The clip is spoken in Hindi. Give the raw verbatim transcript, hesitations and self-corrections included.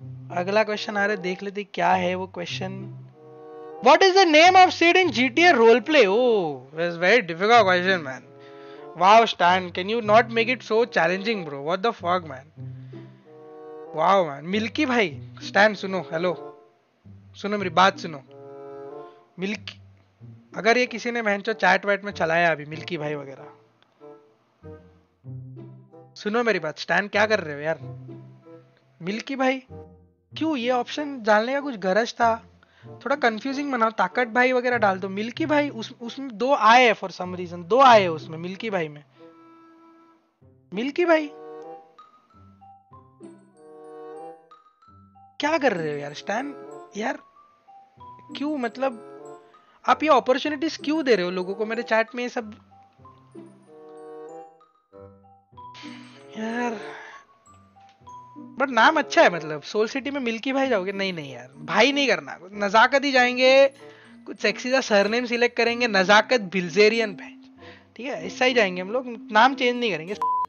अगला क्वेश्चन आ रहा है, देख लेते क्या है वो question. What is the name of seed in G T A roleplay? Oh, that's very difficult question, man. Wow, Stan, can you not make it so challenging, bro? What the fuck, man? Wow, man. Milky भाई, स्टैन सुनो, हेलो, सुनो मेरी बात सुनो। मिल्की, अगर ये किसी ने बहन चो चैट वैट में चलाया अभी मिल्की भाई वगैरह, सुनो मेरी बात। स्टैन क्या कर रहे हो यार? मिल्की भाई, क्यों ये ऑप्शन डालने का कुछ गरज था? थोड़ा कंफ्यूजिंग बनाओ, ताकत भाई वगैरह डाल दो। मिल्की भाई उस उसमें दो आए हैं फॉर सम रीजन, दो आए हैं उसमें मिल्की भाई में। मिल्की भाई क्या कर रहे हो यार? स्टैन यार, क्यों मतलब आप ये अपॉर्चुनिटीज क्यों दे रहे हो लोगों को मेरे चैट में ये सब यार? बट नाम अच्छा है, मतलब सोल सिटी में मिल्की भाई जाओगे? नहीं नहीं यार, भाई नहीं करना, नजाकत ही जाएंगे। कुछ सेक्सी सा सरनेम सिलेक्ट करेंगे, नजाकत बिल्जेरियन। ठीक है, ऐसा ही जाएंगे हम लोग, नाम चेंज नहीं करेंगे।